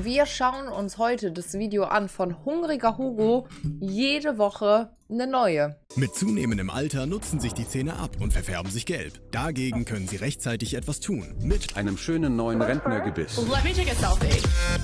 Wir schauen uns heute das Video an von Hungriger Hugo. Jede Woche eine neue. Mit zunehmendem Alter nutzen sich die Zähne ab und verfärben sich gelb. Dagegen können sie rechtzeitig etwas tun. Mit einem schönen neuen Rentnergebiss. Let me take a selfie.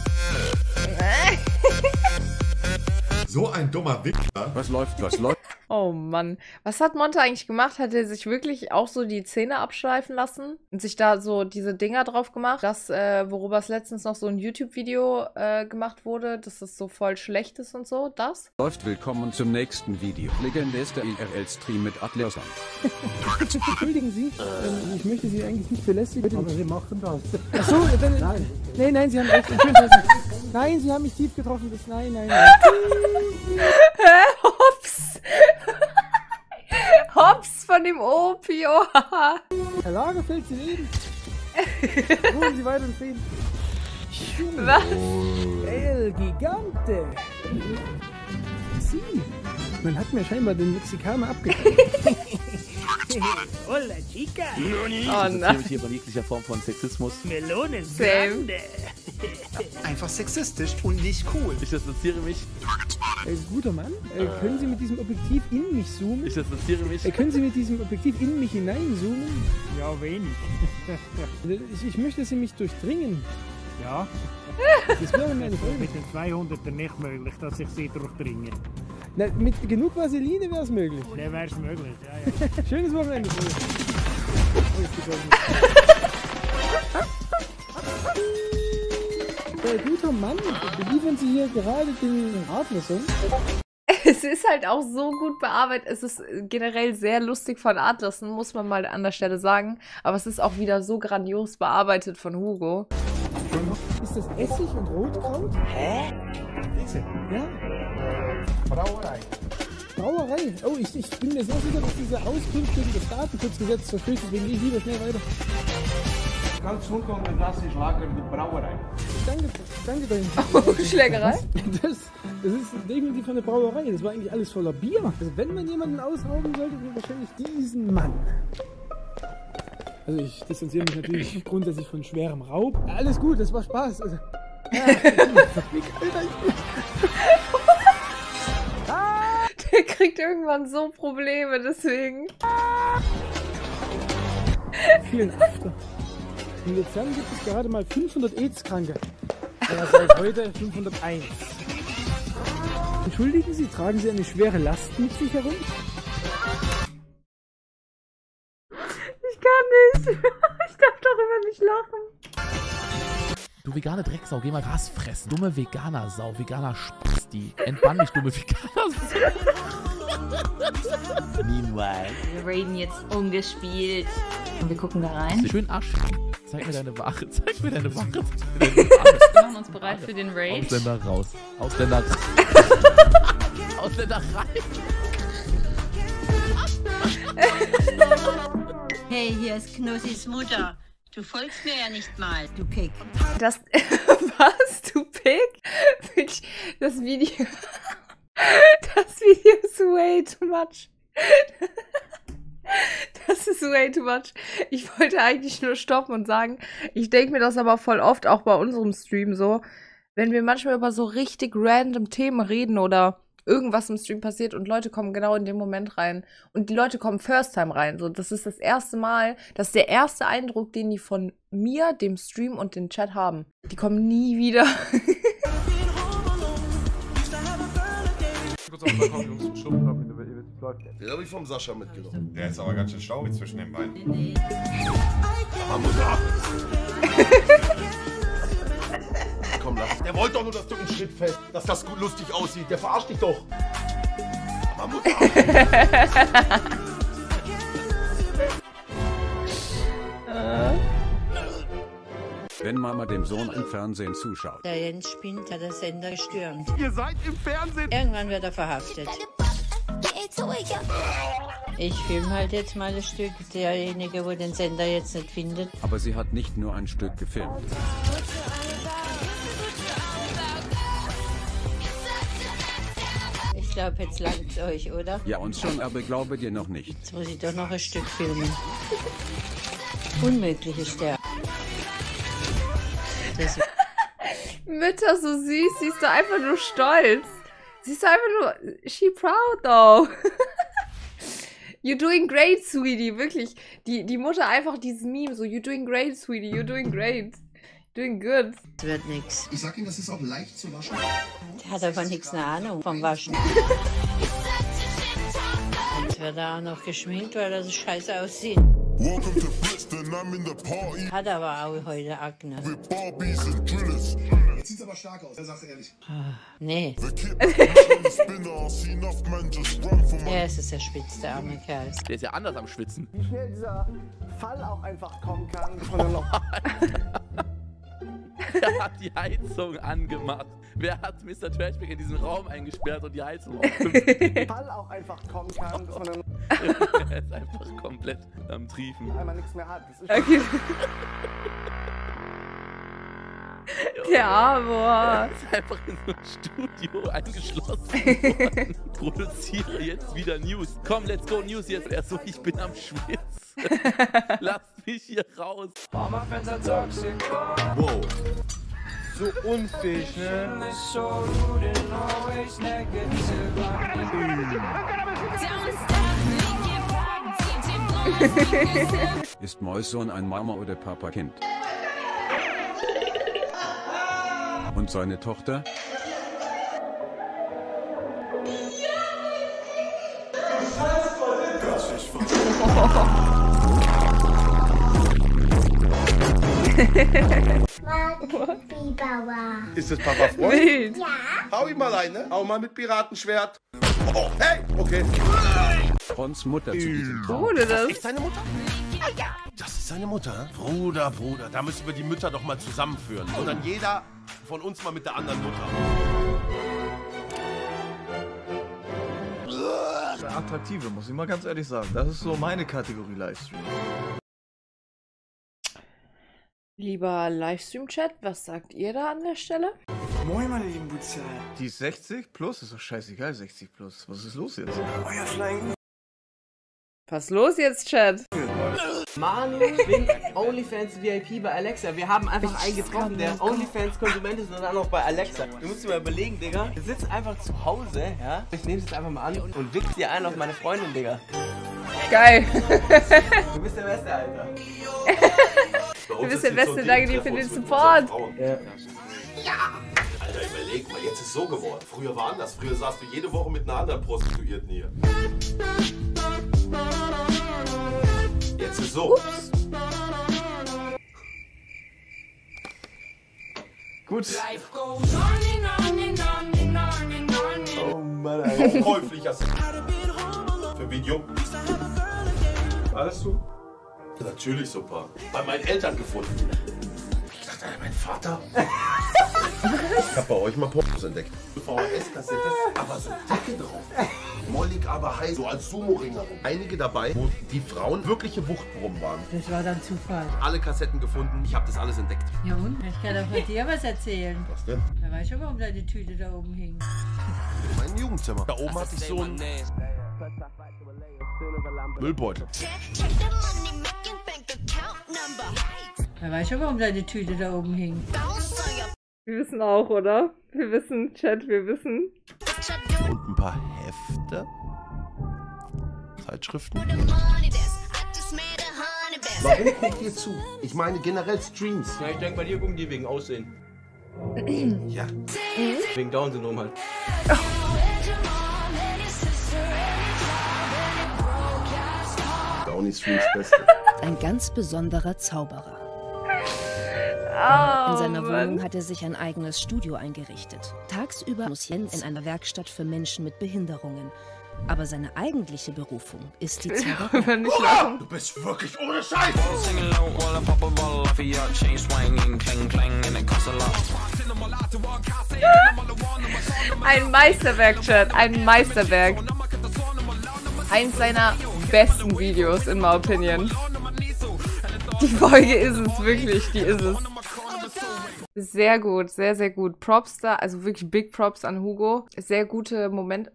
So ein dummer Wichser. Was läuft, was läuft? Oh Mann. Was hat Monte eigentlich gemacht? Hat er sich wirklich auch so die Zähne abschleifen lassen? Und sich da so diese Dinger drauf gemacht? Das, worüber es letztens noch so ein YouTube-Video gemacht wurde, dass es so voll schlecht ist und so. Das? Läuft, willkommen zum nächsten Video. Legendärster IRL-Stream mit Atlasan. Entschuldigen Sie, ich möchte Sie eigentlich nicht belästigen. Aber Sie machen das. Achso, dann... Nein. Nein, Sie haben recht. Nein, Sie haben mich tief getroffen. Das, nein. Hops! Hops von dem Opio! Herr Lagerfeld, Sie leben. Ruhen Sie weiter in Frieden. Was? El Gigante. Sie. Man hat mir scheinbar den Mexikaner abgekriegt. Hola, chica. Oh nein. Hier bei jeglicher Form von Sexismus. Melonen. Same. Einfach sexistisch und nicht cool. Ich distanziere mich. Guter Mann, können Sie mit diesem Objektiv in mich zoomen? Ich distanziere mich. Können Sie mit diesem Objektiv in mich hineinzoomen? Ja, wenig. Ich möchte, dass Sie mich durchdringen. Ja, Das wäre meine Frage. mit den 200er nicht möglich, dass ich sie durchdringe. Na, mit genug Vaseline wäre es möglich. Dann wäre es möglich, ja. Schönes Wochenende. Guter Mann, beliefern Sie hier gerade den Adlerson? Es ist halt auch so gut bearbeitet. Es ist generell sehr lustig von Adlerson, muss man mal an der Stelle sagen. Aber es ist auch wieder so grandios bearbeitet von Hugo. Ist das Essig und Rotkraut? Hä? Diese? Ja. Brauerei. Brauerei. Oh, ich bin mir sehr sicher, dass diese Auskunft gegen das Datenschutzgesetz verstößt. Deswegen gehe ich lieber schnell weiter. Ganz vollkommen, das ist Lager mit Brauerei. Danke dein. Oh, Schlägerei? Das ist definitiv eine Brauerei. Das war eigentlich alles voller Bier. Also wenn man jemanden ausrauben sollte, dann wahrscheinlich diesen Mann. Also ich distanziere mich natürlich grundsätzlich von schwerem Raub. Alles gut, das war Spaß. Also, ja, Der kriegt irgendwann so Probleme, deswegen. vielen After. In Luzern gibt es gerade mal 500 AIDS-Kranke. Aber seit heute 501. Entschuldigen Sie, tragen Sie eine schwere Last mit sich herum? Ich kann nicht. Ich darf darüber nicht lachen. Du vegane Drecksau, geh mal Gras fressen. Dumme Veganer-Sau, veganer Spasti. Entbann mich, dumme Veganer-Sau. Meanwhile. Wir raiden jetzt ungespielt. Und wir gucken da rein. Schön Arsch. Zeig mir deine Ware. Zeig mir deine Ware. Wir machen uns bereit für den Raid. Ausländer raus. Ausländer raus. Ausländer rein. Hey, hier ist Knossis Mutter. Du folgst mir ja nicht mal, du Pick. Das. Was? Du Pick? Wirklich, das Video. Das Video ist way too much. Das ist way too much. Ich wollte eigentlich nur stoppen und sagen, ich denke mir das aber voll oft, auch bei unserem Stream so, wenn wir manchmal über so richtig random Themen reden oder irgendwas im Stream passiert und Leute kommen genau in den Moment rein und die Leute kommen first time rein. So, das ist das erste Mal, das ist der erste Eindruck, den die von mir, dem Stream und dem Chat haben. Die kommen nie wieder. Den habe ich vom Sascha mitgenommen. Der ist aber ganz schön staubig zwischen den Beinen. Komm, lass. Der wollte doch nur, dass du im Schritt fällst, dass das gut lustig aussieht. Der verarscht dich doch. Wenn Mama dem Sohn im Fernsehen zuschaut. Der Jens spinnt, hat der Sender gestürmt. Ihr seid im Fernsehen. Irgendwann wird er verhaftet. Ich filme halt jetzt mal das Stück. Derjenige, wo den Sender jetzt nicht findet. Aber sie hat nicht nur ein Stück gefilmt. Ich glaube, jetzt langt's euch, oder? Ja, uns schon, aber glaube dir noch nicht. Jetzt muss ich doch noch ein Stück filmen. Unmöglich ist der. Das Mütter so süß, sie ist doch einfach nur stolz. Sie ist doch einfach nur, she proud though. You're doing great, sweetie, wirklich. Die Mutter einfach dieses Meme, so, you're doing great, sweetie, you're doing great. Doing good. Das wird nix. Ich sag Ihnen, das ist auch leicht zu waschen. Der hat aber nichts eine Ahnung vom Waschen. Jetzt wird er auch noch geschminkt, weil er so scheiße aussieht. Hat aber auch heute Akne. Jetzt sieht's aber stark aus, sag's ehrlich. Nee. Er ist der Spitz, der arme Kerl. Der ist ja anders am Schwitzen. Wie schnell dieser Fall auch einfach kommen kann. Wer hat die Heizung angemacht? Wer hat Mr. Trashback in diesen Raum eingesperrt und die Heizung aufgemacht? Fall auch einfach kommen kann, dass man dann Er ist einfach komplett am Triefen. einmal nichts mehr hat. Das ist Okay. Der Arme. Er ist einfach in so ein Studio eingeschlossen worden. Produziere jetzt wieder News. Komm, let's go News jetzt. Er so, ich bin am Schwitz. Lasst mich hier raus. Wow. So unfähig, ne? Ist Mäuson ein Mama- oder Papa-Kind? Und seine Tochter? Ist das Papa Freund? Wild. Ja. Hau ihm mal eine. Hau mal mit Piratenschwert. Oh, hey, okay. Frons Mutter zu diesem Traum. Wurde das? Ist seine Mutter? Ja. Das ist seine Mutter? Bruder, da müssen wir die Mütter doch mal zusammenführen. Und dann jeder von uns mal mit der anderen Mutter. Attraktive, muss ich mal ganz ehrlich sagen. Das ist so meine Kategorie Livestream. Lieber Livestream-Chat, was sagt ihr da an der Stelle? Moin, meine lieben Butzer. Die ist 60 plus, ist doch scheißegal, 60 plus. Was ist los jetzt? Euer Flying. Was los jetzt, Chat? Manu wegen OnlyFans VIP bei Alexa. Wir haben einfach einen getroffen, der OnlyFans-Konsument ist und dann auch noch bei Alexa. Du musst dir mal überlegen, Digga. Du sitzt einfach zu Hause, ja? Ich nehme es jetzt einfach mal an und wichs dir einen auf meine Freundin, Digga. Geil. Du bist der Beste, Alter. Du bist der Beste, danke dir für den Support. Ja. Alter, überleg mal, jetzt ist so geworden. Früher war anders. Früher saßt du jede Woche mit einer anderen Prostituierten hier. Jetzt ist so. Ups. Gut. Oh Mann, Alter. Käuflicher Sex. Für Video. Alles du? Natürlich super. Bei meinen Eltern gefunden. Ich dachte, mein Vater. Ich hab bei euch mal Pornos entdeckt. VHS-Kassette, aber so Decke drauf. Mollig, aber heiß, so als Sumo-Ringer. Einige dabei, wo die Frauen wirkliche Wuchtbrummen waren. Das war dann Zufall. Alle Kassetten gefunden, ich habe das alles entdeckt. Ja und? Ich kann doch von dir was erzählen. Was denn? Da weiß schon, warum deine Tüte da oben hing. Mein Jugendzimmer. Da oben hatte ich so einen Müllbeutel. Da weiß schon, warum deine Tüte da oben hing. Wir wissen auch, oder? Wir wissen, Chat, wir wissen. Und ein paar Hefte. Zeitschriften. Warum guckt ihr zu? Ich meine generell Streams. Ja, ich denke, bei dir gucken die wegen Aussehen. Ja. Wegen Down-Syndrom halt. Downy Streams Beste. Ein ganz besonderer Zauberer. Oh, In seiner Mann. Wohnung hat er sich ein eigenes Studio eingerichtet. Tagsüber muss Jens in einer Werkstatt für Menschen mit Behinderungen. Aber seine eigentliche Berufung ist die Zauberei. Nicht lachen. Du bist wirklich ohne Scheiß! Ein Meisterwerk, Chat. Ein Meisterwerk. Eins seiner besten Videos, in my opinion. Die Folge ist es, wirklich. Die ist es. Sehr gut, sehr, sehr gut. Props da, also wirklich Big Props an Hugo. Sehr gute Momente.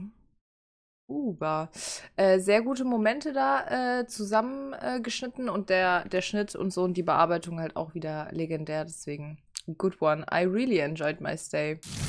Sehr gute Momente da zusammengeschnitten und der Schnitt und so und die Bearbeitung halt auch wieder legendär. Deswegen Good one. I really enjoyed my stay.